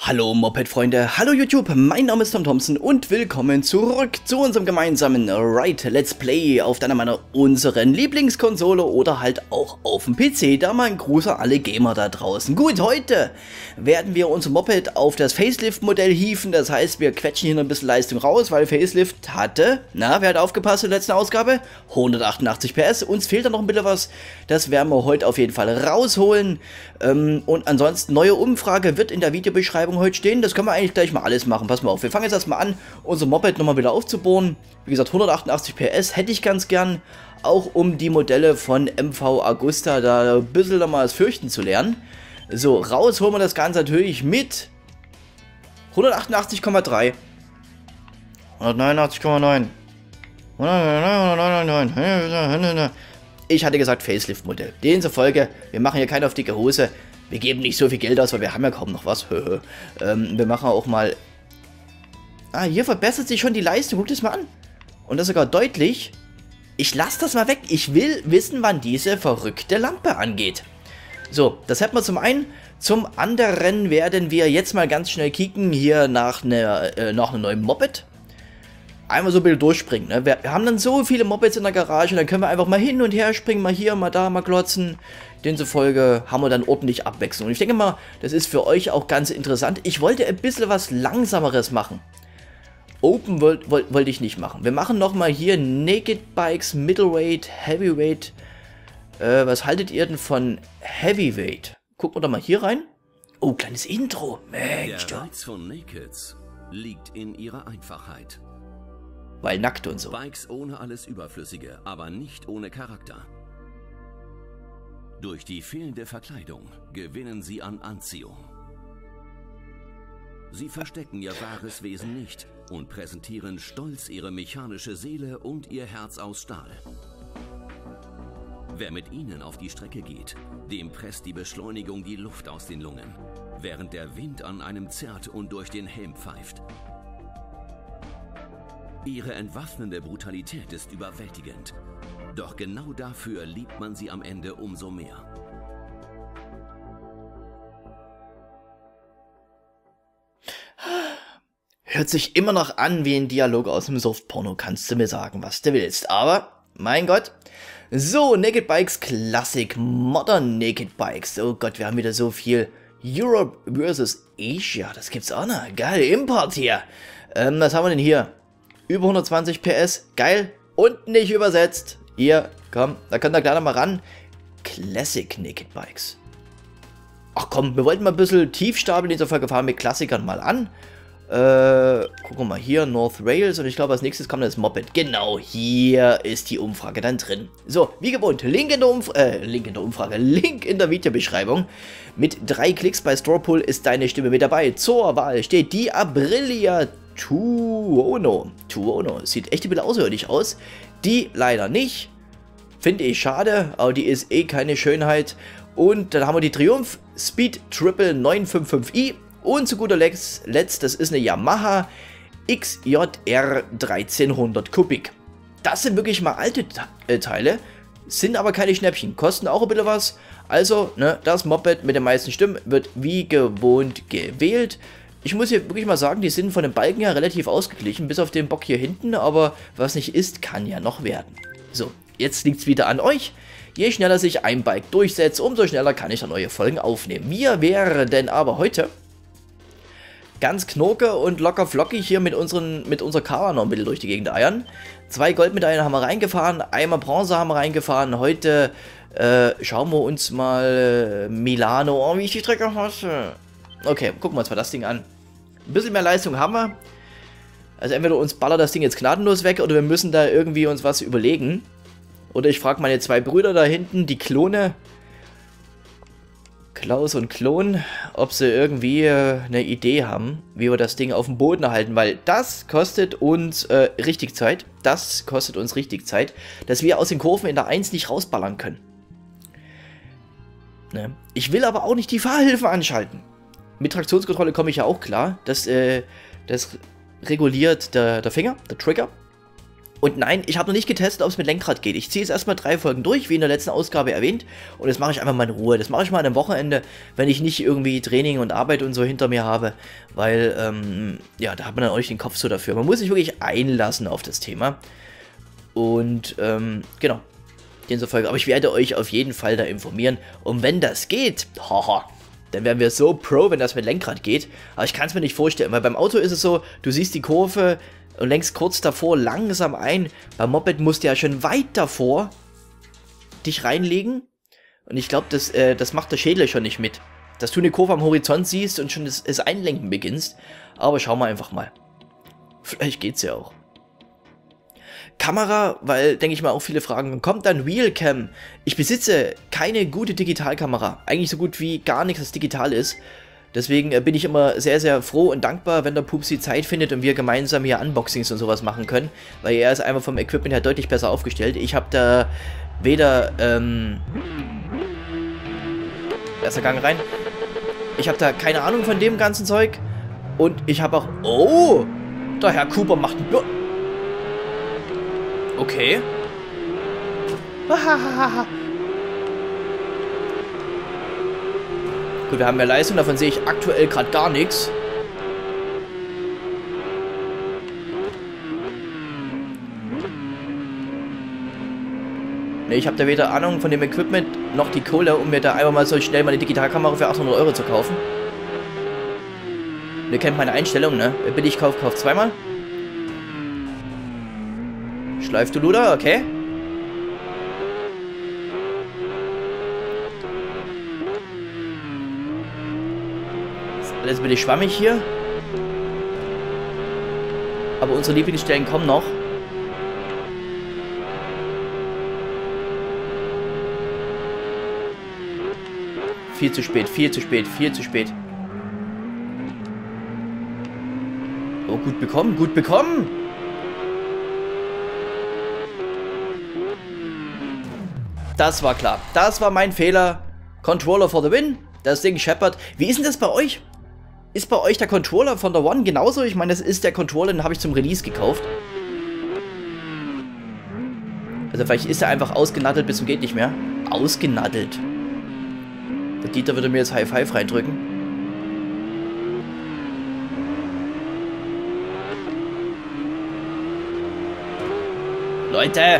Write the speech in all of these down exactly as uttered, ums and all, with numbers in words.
Hallo Moped-Freunde, hallo YouTube, mein Name ist Tom Thompson und willkommen zurück zu unserem gemeinsamen Ride Let's Play auf deiner meiner unseren Lieblingskonsole oder halt auch auf dem P C. Da mal ein Gruß an alle Gamer da draußen. Gut, heute werden wir unser Moped auf das Facelift-Modell hieven, das heißt wir quetschen hier noch ein bisschen Leistung raus, weil Facelift hatte, na, wer hat aufgepasst in der letzten Ausgabe? hundertachtundachtzig P S, uns fehlt da noch ein bisschen was, das werden wir heute auf jeden Fall rausholen. Ähm, und ansonsten, neue Umfrage wird in der Videobeschreibung heute stehen. Das können wir eigentlich gleich mal alles machen. Pass mal auf, wir fangen jetzt erstmal an, unser Moped nochmal wieder aufzubohren. Wie gesagt, hundertachtundachtzig P S hätte ich ganz gern, auch um die Modelle von M V Agusta da ein bisschen nochmal das Fürchten zu lernen. So, raus holen wir das Ganze natürlich mit hundertachtundachtzig Komma drei, hundertneunundachtzig Komma neun, ich hatte gesagt Facelift-Modell. Demzufolge, wir machen hier keine auf dicke Hose. Wir geben nicht so viel Geld aus, weil wir haben ja kaum noch was. ähm, wir machen auch mal... Ah, hier verbessert sich schon die Leistung. Guck das mal an. Und das sogar deutlich. Ich lasse das mal weg. Ich will wissen, wann diese verrückte Lampe angeht. So, das hätten wir zum einen. Zum anderen werden wir jetzt mal ganz schnell kicken hier nach einer, äh, nach einem neuen Moped. Einmal so ein bisschen durchspringen. Ne? Wir, wir haben dann so viele Mopeds in der Garage, dann können wir einfach mal hin und her springen, mal hier, mal da, mal klotzen. Demzufolge haben wir dann ordentlich Abwechslung. Und ich denke mal, das ist für euch auch ganz interessant. Ich wollte ein bisschen was Langsameres machen. Open wollte wollt, wollt ich nicht machen. Wir machen nochmal hier Naked Bikes, Middleweight, Heavyweight. Äh, was haltet ihr denn von Heavyweight? Gucken wir doch mal hier rein. Oh, kleines Intro. Mensch, der Reiz von Nakeds liegt in ihrer Einfachheit. Weil nackt und so. Bikes ohne alles Überflüssige, aber nicht ohne Charakter. Durch die fehlende Verkleidung gewinnen sie an Anziehung. Sie verstecken ihr wahres Wesen nicht und präsentieren stolz ihre mechanische Seele und ihr Herz aus Stahl. Wer mit ihnen auf die Strecke geht, dem presst die Beschleunigung die Luft aus den Lungen, während der Wind an einem zerrt und durch den Helm pfeift. Ihre entwaffnende Brutalität ist überwältigend, doch genau dafür liebt man sie am Ende umso mehr. Hört sich immer noch an wie ein Dialog aus dem Softporno, kannst du mir sagen, was du willst, aber, mein Gott. So, Naked Bikes Classic, Modern Naked Bikes, oh Gott, wir haben wieder so viel Europe versus Asia, das gibt's auch noch, geil, Import hier. Ähm, was haben wir denn hier? Über hundertzwanzig P S, geil, und nicht übersetzt. Hier, komm, da könnt ihr gleich noch mal ran. Classic Naked Bikes. Ach komm, wir wollten mal ein bisschen tief stapeln in dieser Folge, fahren mit Klassikern mal an. Äh, gucken wir mal hier, North Rails, und ich glaube als nächstes kommt das Moped. Genau, hier ist die Umfrage dann drin. So, wie gewohnt, Link in der, Umf äh, Link in der Umfrage, Link in der Videobeschreibung. Mit drei Klicks bei Storepool ist deine Stimme mit dabei. Zur Wahl steht die Aprilia Tuono. Tuono. Sieht echt ein bisschen außerirdisch aus. Die leider nicht. Finde ich schade, aber die ist eh keine Schönheit. Und dann haben wir die Triumph Speed Triple neun fünf fünf i. Und zu guter Letzt, das ist eine Yamaha X J R dreizehnhundert Kubik. Das sind wirklich mal alte Teile, sind aber keine Schnäppchen. Kosten auch ein bisschen was. Also, ne, das Moped mit den meisten Stimmen wird wie gewohnt gewählt. Ich muss hier wirklich mal sagen, die sind von den Balken her relativ ausgeglichen, bis auf den Bock hier hinten, aber was nicht ist, kann ja noch werden. So, jetzt liegt es wieder an euch. Je schneller sich ein Bike durchsetzt, umso schneller kann ich dann neue Folgen aufnehmen. Wir werden aber heute ganz knurke und locker flockig hier mit, unseren, mit unserer Kamera noch ein bisschen durch die Gegend eiern. Zwei Goldmedaillen haben wir reingefahren, einmal Bronze haben wir reingefahren. Heute äh, schauen wir uns mal äh, Milano. Oh, wie ich die Strecke hasse. Okay, gucken wir uns mal das Ding an. Ein bisschen mehr Leistung haben wir. Also entweder uns ballert das Ding jetzt gnadenlos weg oder wir müssen da irgendwie uns was überlegen. Oder ich frage meine zwei Brüder da hinten, die Klone, Klaus und Klon, ob sie irgendwie äh, eine Idee haben, wie wir das Ding auf dem Boden halten. Weil das kostet uns äh, richtig Zeit. Das kostet uns richtig Zeit, dass wir aus den Kurven in der eins nicht rausballern können. Ne? Ich will aber auch nicht die Fahrhilfe anschalten. Mit Traktionskontrolle komme ich ja auch klar. Das, äh, das reguliert der, der Finger, der Trigger. Und nein, ich habe noch nicht getestet, ob es mit Lenkrad geht. Ich ziehe jetzt erstmal drei Folgen durch, wie in der letzten Ausgabe erwähnt. Und das mache ich einfach mal in Ruhe. Das mache ich mal an einem Wochenende, wenn ich nicht irgendwie Training und Arbeit und so hinter mir habe. Weil, ähm, ja, da hat man dann auch nicht den Kopf so dafür. Man muss sich wirklich einlassen auf das Thema. Und, ähm, genau. In so Folge. Aber ich werde euch auf jeden Fall da informieren. Und wenn das geht, haha, dann wären wir so pro, wenn das mit Lenkrad geht. Aber ich kann es mir nicht vorstellen, weil beim Auto ist es so, du siehst die Kurve und lenkst kurz davor langsam ein. Beim Moped musst du ja schon weit davor dich reinlegen. Und ich glaube, das, äh, das macht der Schädel schon nicht mit. Dass du eine Kurve am Horizont siehst und schon das, das Einlenken beginnst. Aber schauen wir einfach mal. Vielleicht geht's ja auch. Kamera, weil, denke ich mal, auch viele fragen, kommt dann Wheelcam? Ich besitze keine gute Digitalkamera. Eigentlich so gut wie gar nichts, was digital ist. Deswegen bin ich immer sehr, sehr froh und dankbar, wenn der Pupsi Zeit findet und wir gemeinsam hier Unboxings und sowas machen können. Weil er ist einfach vom Equipment her deutlich besser aufgestellt. Ich habe da weder, ähm... erster Gang rein. Ich habe da keine Ahnung von dem ganzen Zeug. Und ich habe auch... Oh! Der Herr Cooper macht... Okay. Gut, wir haben mehr Leistung, davon sehe ich aktuell gerade gar nichts. Ne, ich habe da weder Ahnung von dem Equipment noch die Kohle, um mir da einfach mal so schnell meine Digitalkamera für achthundert Euro zu kaufen. Ihr kennt meine Einstellung, ne? Billig kauft, kauft zweimal. Schleif du Luder, okay. Alles bin ich schwammig hier. Aber unsere Lieblingsstellen kommen noch. Viel zu spät, viel zu spät, viel zu spät. Oh, gut bekommen, gut bekommen. Das war klar. Das war mein Fehler. Controller for the win. Das Ding scheppert. Wie ist denn das bei euch? Ist bei euch der Controller von der One genauso? Ich meine, das ist der Controller, den habe ich zum Release gekauft. Also vielleicht ist er einfach ausgenaddelt bis zum geht nicht mehr. Ausgenaddelt. Der Dieter würde mir jetzt High Five reindrücken. Leute!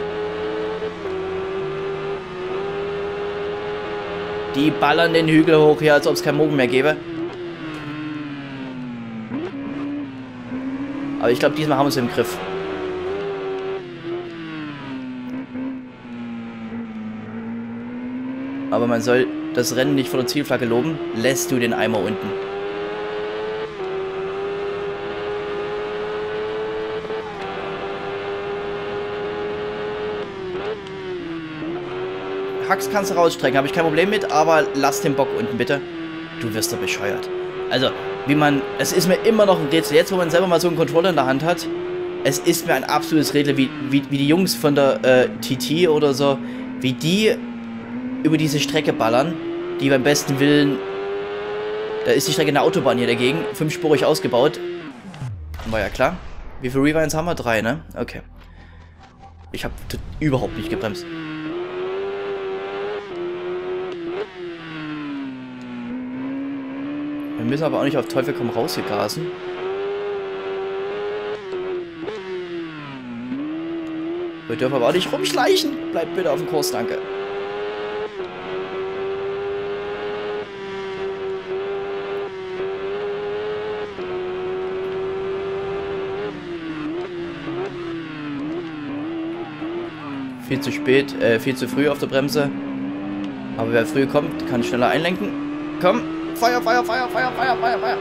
Die ballern den Hügel hoch hier, als ob es keinen Morgen mehr gäbe. Aber ich glaube, diesmal haben wir es im Griff. Aber man soll das Rennen nicht vor der Zielflagge loben. Lässt du den Eimer unten. Hacks kannst du rausstrecken, habe ich kein Problem mit, aber lass den Bock unten bitte. Du wirst doch bescheuert. Also, wie man, es ist mir immer noch ein Rätsel, jetzt wo man selber mal so einen Controller in der Hand hat, es ist mir ein absolutes Rätsel, wie, wie, wie die Jungs von der äh, T T oder so, wie die über diese Strecke ballern, die beim besten Willen, da ist die Strecke eine Autobahn hier dagegen, fünfspurig ausgebaut. War ja klar. Wie viele Rewinds haben wir? Drei, ne? Okay. Ich habe überhaupt nicht gebremst. Wir müssen aber auch nicht auf Teufel komm raus hier gasen. Wir dürfen aber auch nicht rumschleichen. Bleibt bitte auf dem Kurs, danke. Viel zu spät, äh, viel zu früh auf der Bremse. Aber wer früh kommt, kann schneller einlenken. Komm! Feuer, Feuer, Feuer, Feuer, Feuer, Feuer, Feuer.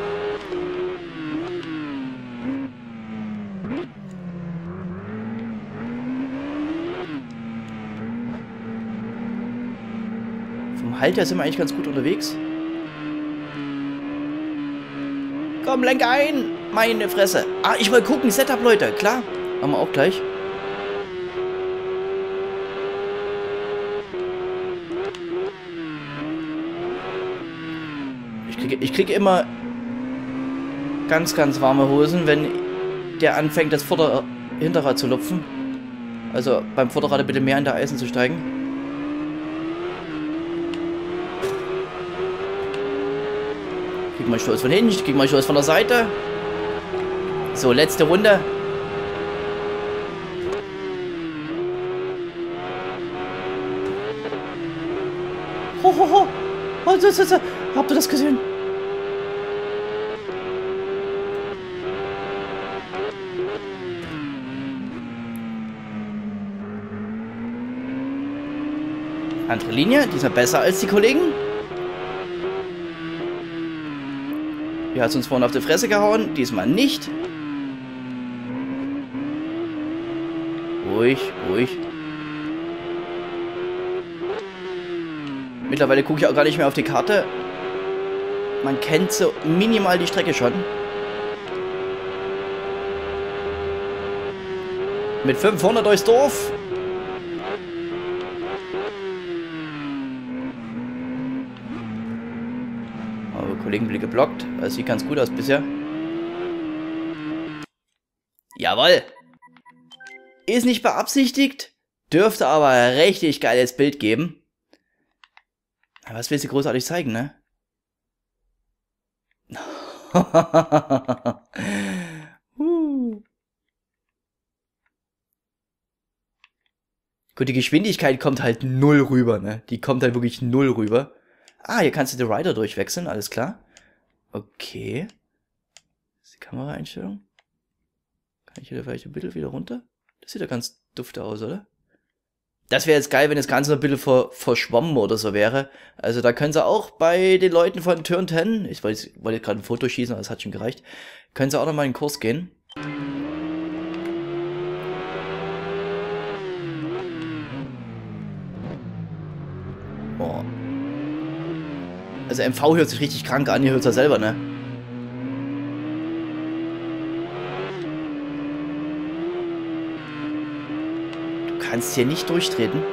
Vom Halt her sind wir eigentlich ganz gut unterwegs. Komm, lenk ein! Meine Fresse. Ah, ich wollte gucken, Setup, Leute. Klar, machen wir auch gleich. Ich kriege immer ganz, ganz warme Hosen, wenn der anfängt, das Vorder-, Hinterrad zu lupfen. Also beim Vorderrad ein bisschen mehr in der Eisen zu steigen. Krieg mal Stoß von hinten, krieg mal Stoß von der Seite. So, letzte Runde. Ho, ho, ho. Oh, das, das, das. Habt ihr das gesehen? Andere Linie, diesmal besser als die Kollegen. Die hat uns vorhin auf die Fresse gehauen, diesmal nicht. Ruhig, ruhig. Mittlerweile gucke ich auch gar nicht mehr auf die Karte. Man kennt so minimal die Strecke schon. Mit fünfhundert durchs Dorf. Aber Kollegenblick geblockt. Das sieht ganz gut aus bisher. Jawohl. Ist nicht beabsichtigt. Dürfte aber ein richtig geiles Bild geben. Was will sie großartig zeigen, ne? uh. Gut, die Geschwindigkeit kommt halt null rüber, ne? Die kommt halt wirklich null rüber. Ah, hier kannst du den Rider durchwechseln, alles klar. Okay. Das ist die Kameraeinstellung. Kann ich hier vielleicht ein bisschen wieder runter? Das sieht ja ganz dufte aus, oder? Das wäre jetzt geil, wenn das Ganze noch ein bisschen ver verschwommen oder so wäre. Also da können sie auch bei den Leuten von Turn zehn, ich wollte, wollte gerade ein Foto schießen, aber das hat schon gereicht, können sie auch noch mal in den Kurs gehen. Oh. Also M V hört sich richtig krank an, ihr hört es ja selber, ne? Kannst hier nicht durchtreten.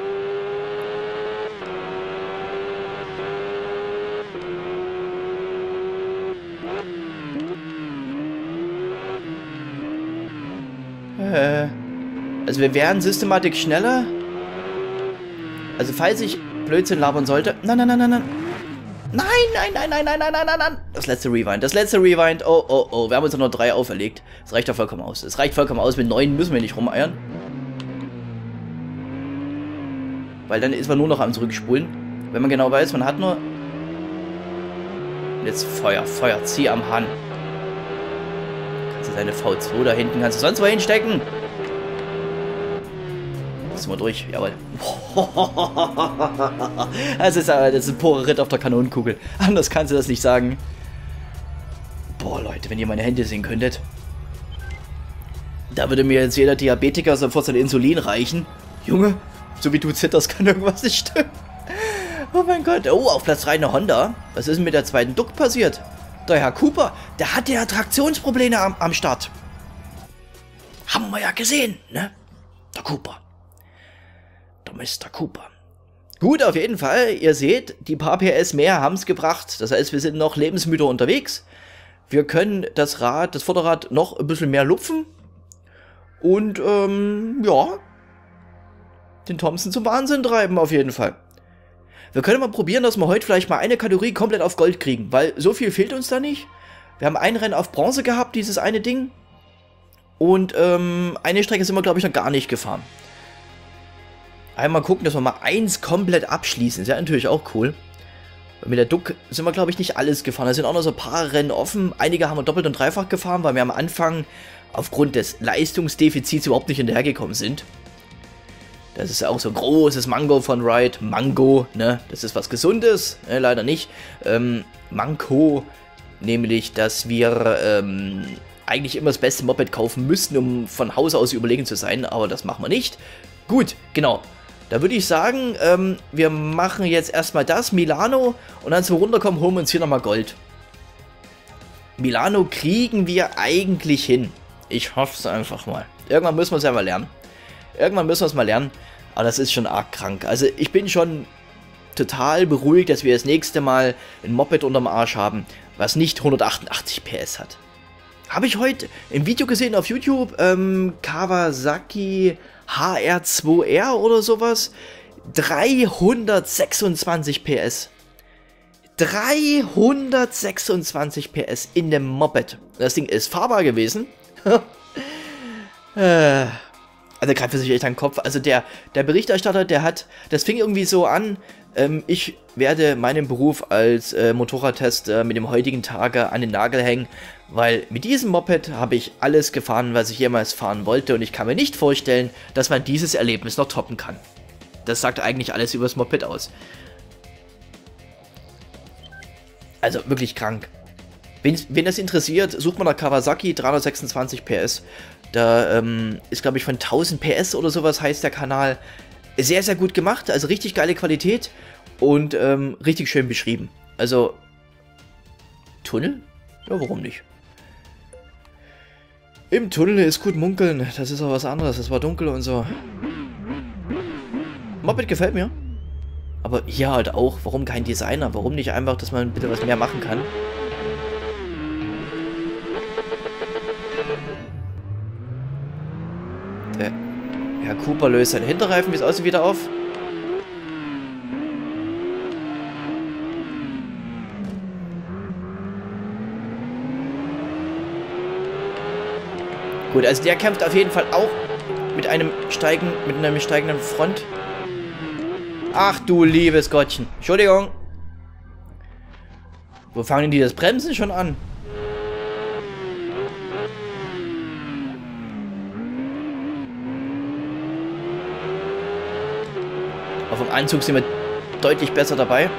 Äh, also wir wären Systematik schneller. Also falls ich Blödsinn labern sollte. Nein, nein, nein, nein, nein. Nein, nein, nein, nein, nein, nein, nein, nein, nein. Das letzte Rewind, das letzte Rewind. Oh, oh, oh. Wir haben uns noch drei auferlegt. Das reicht doch vollkommen aus. Es reicht vollkommen aus. Mit neun müssen wir nicht rumeiern. Weil dann ist man nur noch am Zurückspulen. Wenn man genau weiß, man hat nur... Jetzt Feuer, Feuer, zieh am Hahn. Kannst du deine V zwei da hinten, kannst du sonst wo hinstecken? Müssen wir durch, jawohl. Das ist, das ist ein purer Ritt auf der Kanonenkugel. Anders kannst du das nicht sagen. Boah, Leute, wenn ihr meine Hände sehen könntet. Da würde mir jetzt jeder Diabetiker sofort sein Insulin reichen. Junge, so wie du zitterst, kann irgendwas nicht stimmen. Oh mein Gott. Oh, auf Platz drei eine Honda. Was ist denn mit der zweiten Duck passiert? Der Herr Cooper, der hat ja Traktionsprobleme am, am Start. Haben wir ja gesehen, ne? Der Cooper. Der Mister Cooper. Gut, auf jeden Fall. Ihr seht, die paar P S mehr haben es gebracht. Das heißt, wir sind noch lebensmüde unterwegs. Wir können das Rad, das Vorderrad noch ein bisschen mehr lupfen. Und, ähm, ja... den Thompson zum Wahnsinn treiben, auf jeden Fall. Wir können mal probieren, dass wir heute vielleicht mal eine Kategorie komplett auf Gold kriegen, weil so viel fehlt uns da nicht. Wir haben ein Rennen auf Bronze gehabt, dieses eine Ding. Und ähm, eine Strecke sind wir, glaube ich, noch gar nicht gefahren. Einmal gucken, dass wir mal eins komplett abschließen. Ist ja natürlich auch cool. Mit der Duck sind wir, glaube ich, nicht alles gefahren. Da sind auch noch so ein paar Rennen offen. Einige haben wir doppelt und dreifach gefahren, weil wir am Anfang aufgrund des Leistungsdefizits überhaupt nicht hinterhergekommen sind. Das ist auch so ein großes Mango von Ride. Mango, ne? Das ist was Gesundes. Ne? Leider nicht. Ähm, Manko, nämlich, dass wir ähm, eigentlich immer das beste Moped kaufen müssten, um von Haus aus überlegen zu sein. Aber das machen wir nicht. Gut, genau. Da würde ich sagen, ähm, wir machen jetzt erstmal das, Milano. Und dann zum Runterkommen holen wir uns hier nochmal Gold. Milano kriegen wir eigentlich hin. Ich hoffe es einfach mal. Irgendwann müssen wir es ja mal lernen. Irgendwann müssen wir es mal lernen. Aber das ist schon arg krank. Also ich bin schon total beruhigt, dass wir das nächste Mal ein Moped unterm Arsch haben, was nicht hundertachtundachtzig P S hat. Habe ich heute im Video gesehen auf YouTube, ähm, Kawasaki H R zwei R oder sowas. dreihundertsechsundzwanzig P S. dreihundertsechsundzwanzig P S in dem Moped. Das Ding ist fahrbar gewesen. äh, also greift er sich echt an den Kopf. Also der, der Berichterstatter, der hat, das fing irgendwie so an, ähm, ich werde meinen Beruf als äh, Motorradtester mit dem heutigen Tage an den Nagel hängen, weil mit diesem Moped habe ich alles gefahren, was ich jemals fahren wollte, und ich kann mir nicht vorstellen, dass man dieses Erlebnis noch toppen kann. Das sagt eigentlich alles über das Moped aus. Also wirklich krank. Wen, wen das interessiert, sucht mal nach Kawasaki, dreihundertsechsundzwanzig P S. Da ähm, ist, glaube ich, von tausend P S oder sowas heißt der Kanal. Sehr, sehr gut gemacht, also richtig geile Qualität und ähm, richtig schön beschrieben. Also, Tunnel? Ja, warum nicht? Im Tunnel ist gut munkeln, das ist auch was anderes, es war dunkel und so. Moped gefällt mir. Aber hier halt auch, warum kein Designer? Warum nicht einfach, dass man bitte was mehr machen kann? Der Herr Cooper löst seinen Hinterreifen, wie es aussieht, wieder auf. Gut, also der kämpft auf jeden Fall auch mit einem steigen, mit einer steigenden Front. Ach du liebes Gottchen. Entschuldigung. Wo fangen die das Bremsen schon an? Auf dem Anzug sind wir deutlich besser dabei.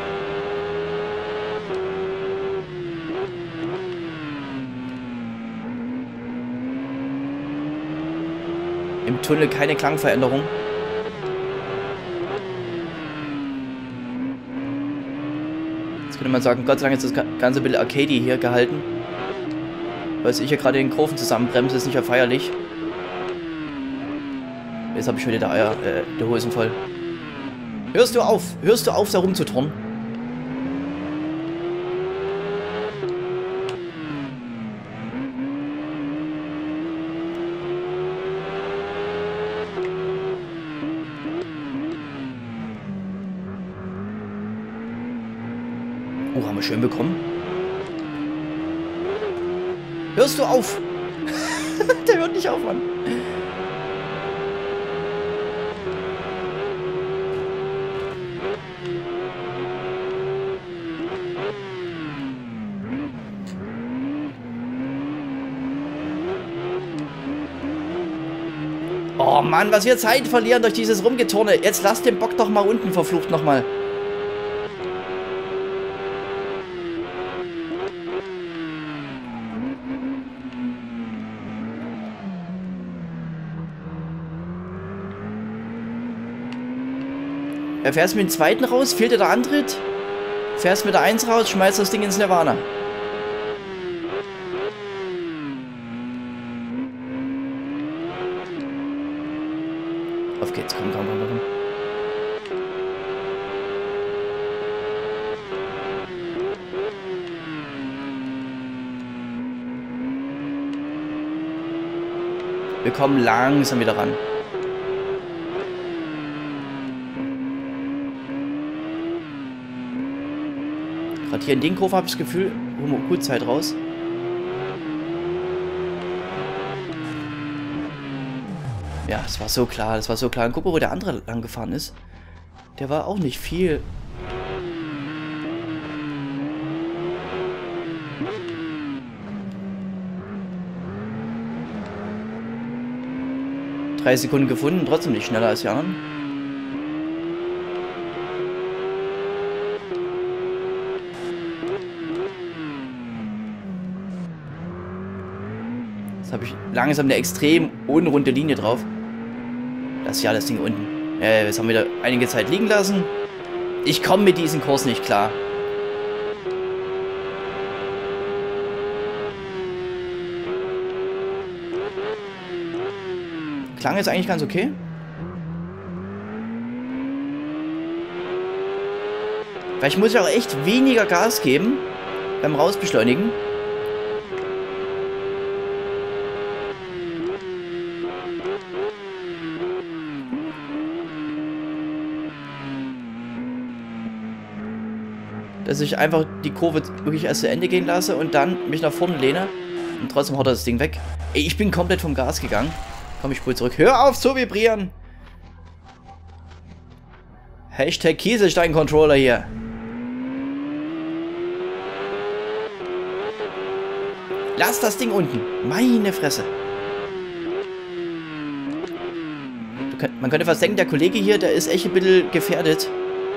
Im Tunnel keine Klangveränderung. Jetzt könnte man sagen, Gott sei Dank ist das ganze Bild Arcade hier gehalten. Weil ich hier gerade den Kurven zusammenbremse, ist nicht ja feierlich. Jetzt habe ich schon wieder Eier, äh, die Hosen voll. Hörst du auf? Hörst du auf, da rumzuturnen? Oh, haben wir schön bekommen. Hörst du auf? Der hört nicht auf, Mann. Oh Mann, was wir Zeit verlieren durch dieses Rumgeturne. Jetzt lass den Bock doch mal unten, verflucht nochmal. Er fährst mit dem zweiten raus, fehlt dir der Antritt. Fährst mit der eins raus, schmeißt das Ding ins Nirvana. Auf geht's, komm, komm, komm, komm. Wir kommen langsam wieder ran. Gerade hier in den Kurve habe ich das Gefühl, holen wir gut Zeit raus. Ja, das war so klar, das war so klar. Und guck mal, wo der andere lang gefahren ist. Der war auch nicht viel. Drei Sekunden gefunden, trotzdem nicht schneller als die anderen. Jetzt habe ich langsam eine extrem unrunde Linie drauf. Das ist ja das Ding unten. Äh, jetzt haben wir wieder einige Zeit liegen lassen. Ich komme mit diesem Kurs nicht klar. Klang jetzt eigentlich ganz okay. Vielleicht muss ich auch echt weniger Gas geben beim Rausbeschleunigen. dass ich einfach die Kurve wirklich erst zu Ende gehen lasse und dann mich nach vorne lehne. Und trotzdem haut er das Ding weg. Ey, ich bin komplett vom Gas gegangen. Komm, ich spule zurück. Hör auf zu vibrieren! Hashtag Kieselstein-Controller hier. Lass das Ding unten. Meine Fresse. Du könnt, man könnte fast denken, der Kollege hier, der ist echt ein bisschen gefährdet.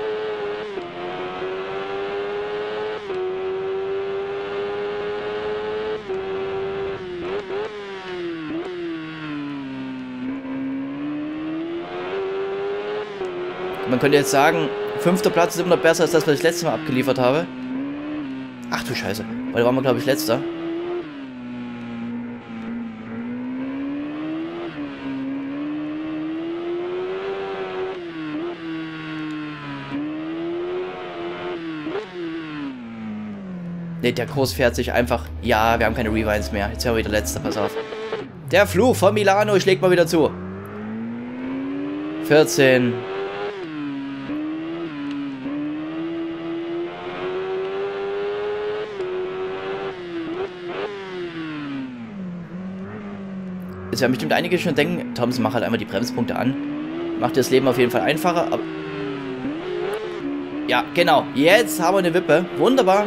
Man könnte jetzt sagen, fünfter Platz ist immer noch besser als das, was ich das letzte Mal abgeliefert habe. Ach du Scheiße. Weil da waren wir, glaube ich, letzter. Ne, der Kurs fährt sich einfach... Ja, wir haben keine Rewinds mehr. Jetzt wären wir wieder letzter, pass auf. Der Fluch von Milano schlägt mal wieder zu. vierzehn... Jetzt werden bestimmt einige schon denken, Thomas, mach halt einmal die Bremspunkte an. Macht dir das Leben auf jeden Fall einfacher, aber... Ja, genau. Jetzt haben wir eine Wippe. Wunderbar.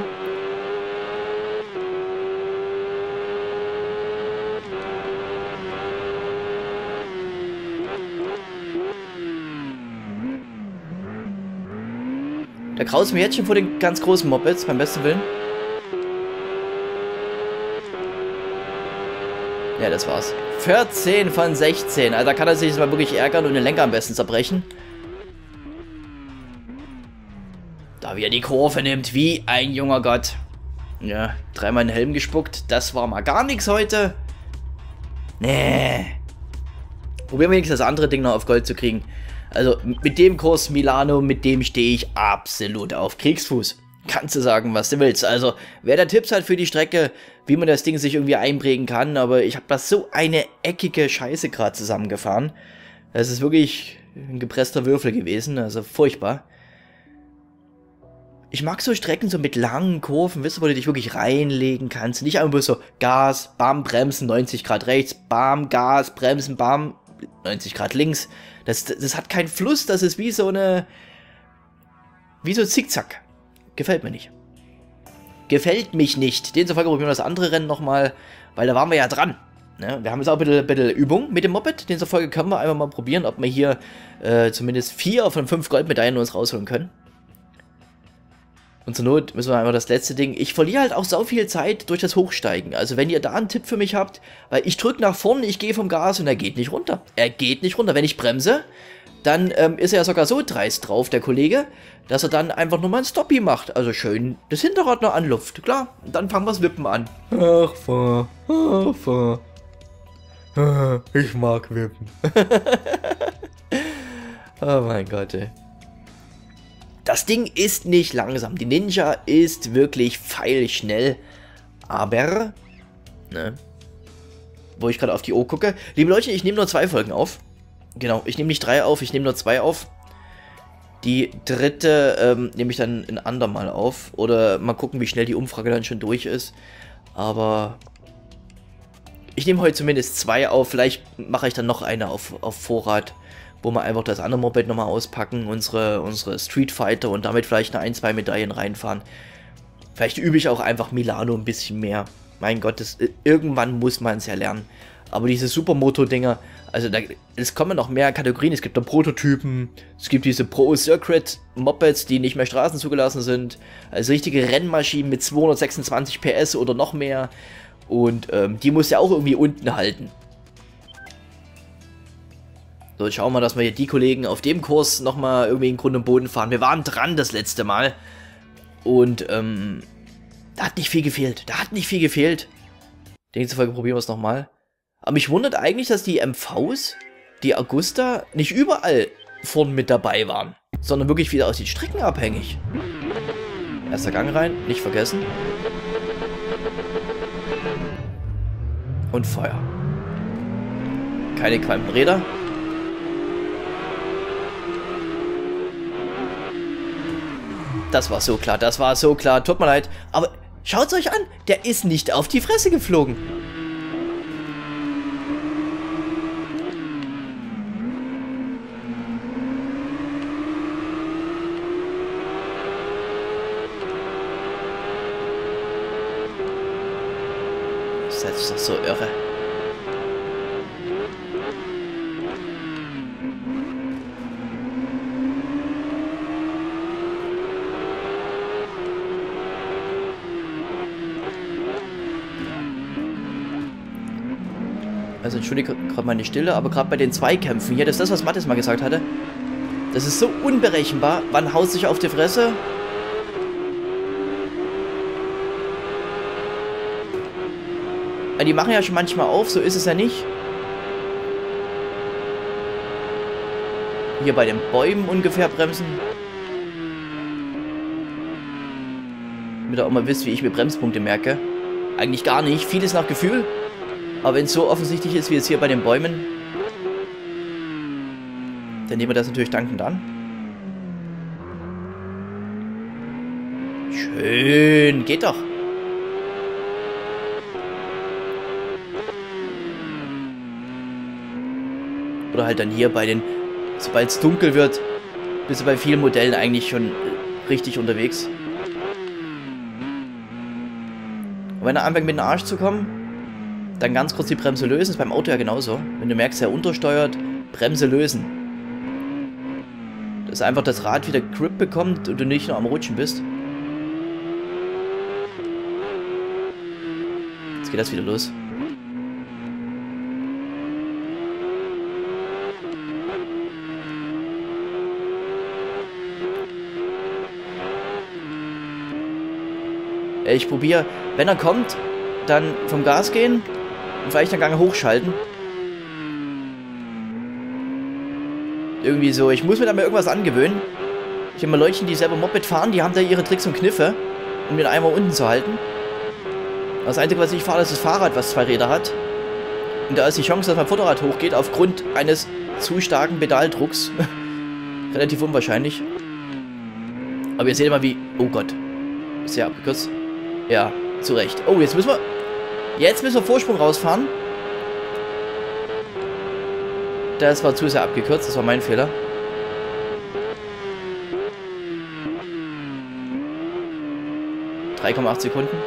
Da kraust mir jetzt schon vor den ganz großen Mopeds, beim besten Willen. Ja, das war's. vierzehn von sechzehn. Also da kann er sich jetzt mal wirklich ärgern und den Lenker am besten zerbrechen. Da wie er die Kurve nimmt, wie ein junger Gott. Ja, dreimal in den Helm gespuckt. Das war mal gar nichts heute. Nee. Probieren wir wenigstens das andere Ding noch auf Gold zu kriegen. Also mit dem Kurs Milano, mit dem stehe ich absolut auf Kriegsfuß. Kannst du sagen, was du willst. Also, wer da Tipps hat für die Strecke, wie man das Ding sich irgendwie einprägen kann, aber ich habe da so eine eckige Scheiße gerade zusammengefahren. Das ist wirklich ein gepresster Würfel gewesen, also furchtbar. Ich mag so Strecken so mit langen Kurven, wisst ihr, wo du dich wirklich reinlegen kannst. Nicht einfach so Gas, Bam, Bremsen, neunzig Grad rechts, Bam, Gas, Bremsen, Bam, neunzig Grad links. Das, das hat keinen Fluss, das ist wie so eine... wie so ein Zickzack. Gefällt mir nicht. Gefällt mich nicht. Demzufolge probieren wir das andere Rennen nochmal, weil da waren wir ja dran. Ne? Wir haben jetzt auch ein bisschen, ein bisschen Übung mit dem Moped. Demzufolge können wir einfach mal probieren, ob wir hier äh, zumindest vier von fünf Goldmedaillen uns rausholen können. Und zur Not müssen wir einfach das letzte Ding... Ich verliere halt auch so viel Zeit durch das Hochsteigen. Also wenn ihr da einen Tipp für mich habt, weil ich drücke nach vorne, ich gehe vom Gas und er geht nicht runter. Er geht nicht runter. Wenn ich bremse, dann ähm, ist er ja sogar so dreist drauf, der Kollege, dass er dann einfach nur mal ein Stoppie macht. Also schön das Hinterrad noch anluft. Klar, und dann fangen wir das Wippen an. Ach, fahr, ach, fahr. Ich mag Wippen. Oh mein Gott, ey. Das Ding ist nicht langsam. Die Ninja ist wirklich pfeilschnell. Aber, ne, wo ich gerade auf die Uhr gucke. Liebe Leute, ich nehme nur zwei Folgen auf. Genau, ich nehme nicht drei auf, ich nehme nur zwei auf. Die dritte ähm, nehme ich dann ein andermal auf. Oder mal gucken, wie schnell die Umfrage dann schon durch ist. Aber ich nehme heute zumindest zwei auf. Vielleicht mache ich dann noch eine auf, auf Vorrat, wo wir einfach das andere Moped nochmal auspacken, unsere, unsere Street Fighter und damit vielleicht noch ein, zwei Medaillen reinfahren. Vielleicht übe ich auch einfach Milano ein bisschen mehr. Mein Gott, das, irgendwann muss man es ja lernen. Aber diese Supermoto-Dinger, also da, es kommen noch mehr Kategorien. Es gibt da Prototypen, es gibt diese Pro-Circuit-Mopeds, die nicht mehr Straßen zugelassen sind. Also richtige Rennmaschinen mit zweihundertsechsundzwanzig P S oder noch mehr. Und ähm, die muss ja auch irgendwie unten halten. So, jetzt schauen wir mal, dass wir hier die Kollegen auf dem Kurs nochmal irgendwie in Grund und Boden fahren. Wir waren dran das letzte Mal. Und, ähm, da hat nicht viel gefehlt. Da hat nicht viel gefehlt. Demzufolge probieren wir es nochmal. Aber mich wundert eigentlich, dass die M Vs, die Agusta, nicht überall vorne mit dabei waren. Sondern wirklich wieder aus den Strecken abhängig. Erster Gang rein, nicht vergessen. Und Feuer. Keine qualmenden Räder. Das war so klar, das war so klar. Tut mir leid. Aber schaut's euch an, der ist nicht auf die Fresse geflogen. Das ist doch so irre. Also entschuldige gerade meine Stille, aber gerade bei den Zweikämpfen hier, das ist das, was Mathis mal gesagt hatte. Das ist so unberechenbar. Wann haut sich auf die Fresse? Die machen ja schon manchmal auf, so ist es ja nicht. Hier bei den Bäumen ungefähr bremsen. Damit ihr auch mal wisst, wie ich mir Bremspunkte merke. Eigentlich gar nicht, vieles nach Gefühl. Aber wenn es so offensichtlich ist, wie jetzt hier bei den Bäumen, dann nehmen wir das natürlich dankend an. Schön, geht doch. Oder halt dann hier bei den, sobald es dunkel wird, bist du bei vielen Modellen eigentlich schon richtig unterwegs. Und wenn er anfängt mit dem Arsch zu kommen, dann ganz kurz die Bremse lösen, ist beim Auto ja genauso. Wenn du merkst, er untersteuert, Bremse lösen. Dass einfach das Rad wieder Grip bekommt und du nicht nur am Rutschen bist. Jetzt geht das wieder los. Ich probiere, wenn er kommt, dann vom Gas gehen und vielleicht einen Gang hochschalten. Irgendwie so, ich muss mir da mal irgendwas angewöhnen. Ich habe mal Leute, die selber Moped fahren, die haben da ihre Tricks und Kniffe, um den Eimer unten zu halten. Das Einzige, was ich fahre, ist das Fahrrad, was zwei Räder hat. Und da ist die Chance, dass mein Vorderrad hochgeht, aufgrund eines zu starken Pedaldrucks. Relativ unwahrscheinlich. Aber ihr seht mal wie... Oh Gott. Sehr abgekürzt. Ja, zu Recht. Oh, jetzt müssen wir... Jetzt müssen wir Vorsprung rausfahren. Das war zu sehr abgekürzt. Das war mein Fehler. drei Komma acht Sekunden.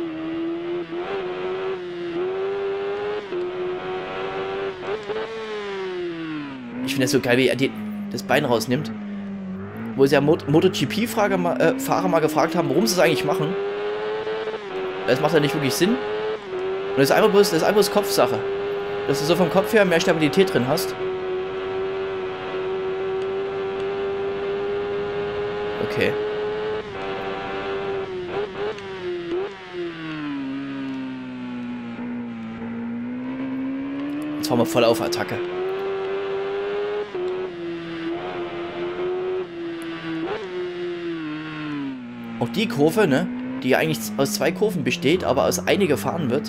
Ich finde das so geil, wie er die, das Bein rausnimmt. Wo sie ja Mo MotoGP-Fahrer mal, äh, Fahrer mal gefragt haben, warum sie es eigentlich machen. Das macht ja nicht wirklich Sinn. Und das ist einfach bloß, das ist einfach bloß Kopfsache. Dass du so vom Kopf her mehr Stabilität drin hast. Okay. Jetzt fahren wir voll auf Attacke. Auch die Kurve, ne? Die eigentlich aus zwei Kurven besteht, aber aus einer gefahren wird.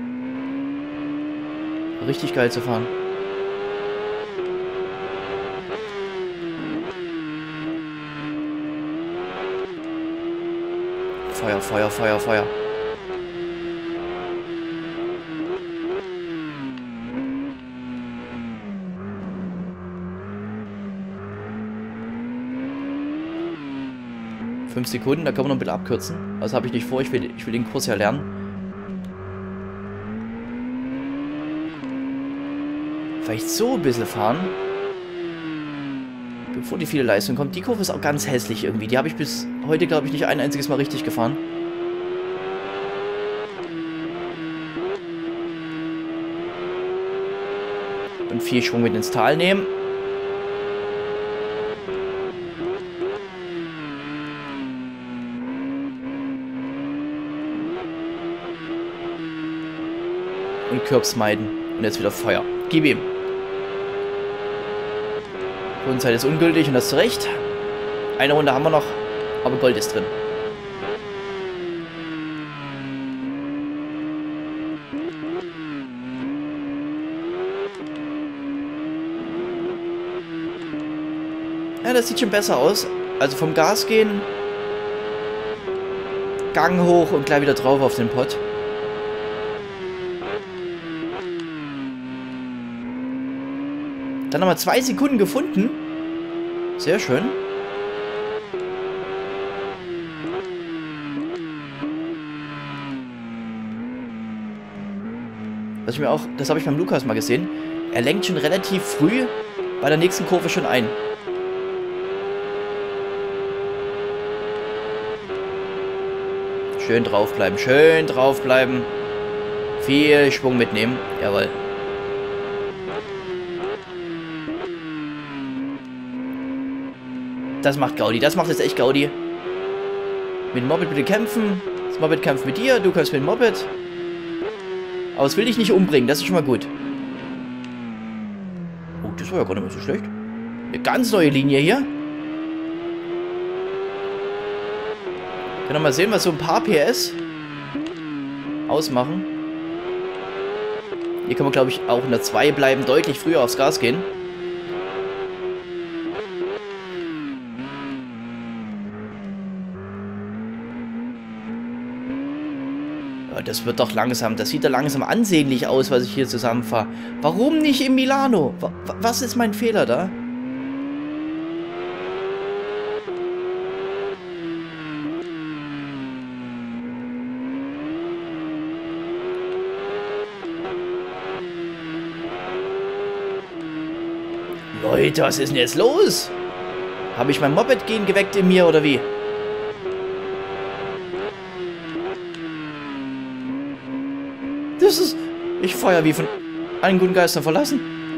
Richtig geil zu fahren. Feuer, Feuer, Feuer, Feuer. Fünf Sekunden, da können wir noch ein bisschen abkürzen. Das habe ich nicht vor, ich will, ich will den Kurs ja lernen. Vielleicht so ein bisschen fahren. Bevor die viele Leistung kommt. Die Kurve ist auch ganz hässlich irgendwie. Die habe ich bis heute, glaube ich, nicht ein einziges Mal richtig gefahren. Und viel Schwung mit ins Tal nehmen. Und Kürbs meiden. Und jetzt wieder Feuer. Gib ihm. Rundenzeit ist ungültig und das zu Recht. Eine Runde haben wir noch, aber Gold ist drin. Ja, das sieht schon besser aus. Also vom Gas gehen Gang hoch und gleich wieder drauf auf den Pott. Dann haben wir zwei Sekunden gefunden. Sehr schön. Was ich mir auch, das habe ich beim Lukas mal gesehen. Er lenkt schon relativ früh bei der nächsten Kurve schon ein. Schön draufbleiben, schön draufbleiben. Viel Schwung mitnehmen. Jawohl. Das macht Gaudi, das macht jetzt echt Gaudi. Mit dem Moped bitte kämpfen. Das Moped kämpft mit dir, du kannst mit dem Moped. Aber es will dich nicht umbringen, das ist schon mal gut. Oh, das war ja gar nicht mehr so schlecht. Eine ganz neue Linie hier. Können wir mal sehen, was so ein paar P S ausmachen. Hier kann man, glaube ich, auch in der zwei bleiben, deutlich früher aufs Gas gehen. Das wird doch langsam, das sieht doch langsam ansehnlich aus, was ich hier zusammenfahre. Warum nicht in Milano? Was ist mein Fehler da? Leute, was ist denn jetzt los? Habe ich mein Moped-Gen geweckt in mir oder wie? Das ist... Ich fahre wie von allen guten Geistern verlassen.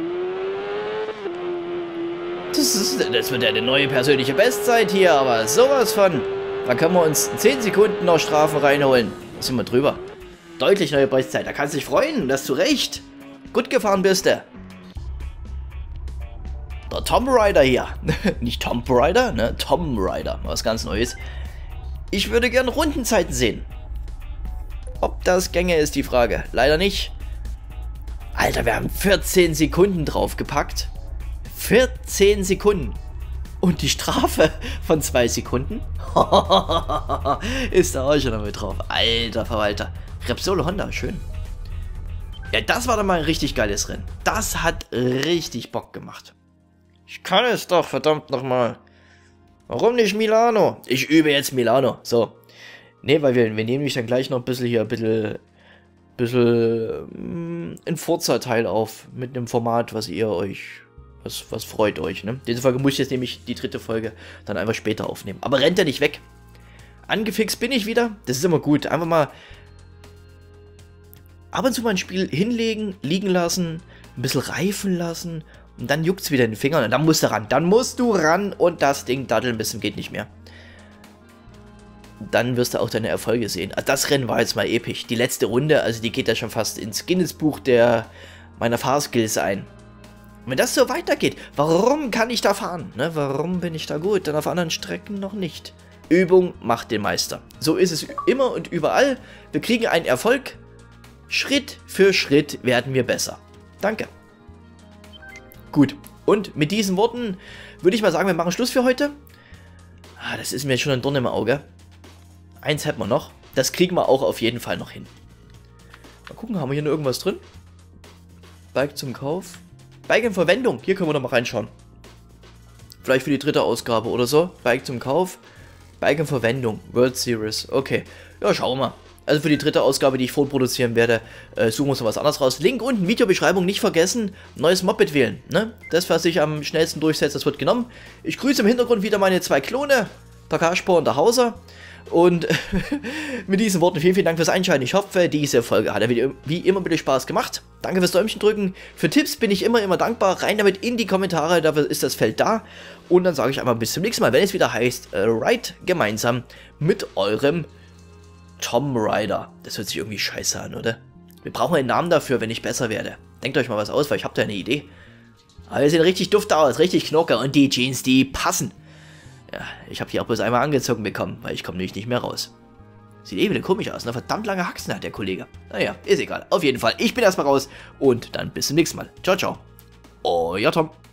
Das ist... Das wird ja eine neue persönliche Bestzeit hier, aber sowas von... Da können wir uns zehn Sekunden noch Strafen reinholen. Da sind wir drüber. Deutlich neue Bestzeit. Da kannst du dich freuen. Das zu Recht. Gut gefahren bist du. Der Tom Rider hier. Nicht Tom Rider, ne? Tom Rider. Was ganz Neues. Ich würde gern Rundenzeiten sehen. Ob das Gänge ist, die Frage. Leider nicht. Alter, wir haben vierzehn Sekunden draufgepackt. vierzehn Sekunden. Und die Strafe von zwei Sekunden? Ist da auch schon noch mit drauf. Alter Verwalter. Repsol Honda, schön. Ja, das war doch mal ein richtig geiles Rennen. Das hat richtig Bock gemacht. Ich kann es doch, verdammt nochmal. Warum nicht Milano? Ich übe jetzt Milano. So. Ne, weil wir, wir nehmen nämlich dann gleich noch ein bisschen hier, ein bisschen, bisschen mh, ein Forza-Teil auf. Mit einem Format, was ihr euch, was, was freut euch, ne? Diese Folge muss ich jetzt nämlich, die dritte Folge, dann einfach später aufnehmen. Aber rennt ja nicht weg. Angefixt bin ich wieder. Das ist immer gut. Einfach mal ab und zu mal ein Spiel hinlegen, liegen lassen, ein bisschen reifen lassen. Und dann juckt es wieder in den Fingern und dann musst du ran. Dann musst du ran und das Ding daddeln bis zum geht nicht mehr. Dann wirst du auch deine Erfolge sehen. Also das Rennen war jetzt mal episch. Die letzte Runde, also die geht ja schon fast ins Guinness-Buch der meiner Fahrskills ein. Und wenn das so weitergeht, warum kann ich da fahren? Ne? Warum bin ich da gut? Dann auf anderen Strecken noch nicht. Übung macht den Meister. So ist es immer und überall. Wir kriegen einen Erfolg. Schritt für Schritt werden wir besser. Danke. Gut. Und mit diesen Worten würde ich mal sagen, wir machen Schluss für heute. Ah, das ist mir schon ein Dorn im Auge. Eins hätten wir noch. Das kriegen wir auch auf jeden Fall noch hin. Mal gucken, haben wir hier noch irgendwas drin? Bike zum Kauf. Bike in Verwendung. Hier können wir noch mal reinschauen. Vielleicht für die dritte Ausgabe oder so. Bike zum Kauf. Bike in Verwendung. World Series. Okay. Ja, schauen wir mal. Also für die dritte Ausgabe, die ich vorproduzieren werde, äh, suchen wir uns noch was anderes raus. Link unten, Videobeschreibung, nicht vergessen, neues Moped wählen. Ne? Das, was sich am schnellsten durchsetzt, das wird genommen. Ich grüße im Hintergrund wieder meine zwei Klone, der Kaspar und der Hauser. Und mit diesen Worten vielen, vielen Dank fürs Einschalten. Ich hoffe, diese Folge hat wie immer wieder Spaß gemacht. Danke fürs Däumchen drücken. Für Tipps bin ich immer, immer dankbar. Rein damit in die Kommentare, dafür ist das Feld da. Und dann sage ich einmal bis zum nächsten Mal, wenn es wieder heißt, äh, Ride gemeinsam mit eurem Tom Rider. Das hört sich irgendwie scheiße an, oder? Wir brauchen einen Namen dafür, wenn ich besser werde. Denkt euch mal was aus, weil ich habe da eine Idee. Aber wir sehen richtig duft aus, richtig Knocker und die Jeans, die passen. Ja, ich habe die auch bloß einmal angezogen bekommen, weil ich komme nämlich nicht mehr raus. Sieht eh wieder komisch aus, ne? Verdammt lange Haxen hat der Kollege. Naja, ist egal. Auf jeden Fall, ich bin erstmal raus und dann bis zum nächsten Mal. Ciao, ciao. Euer Tom.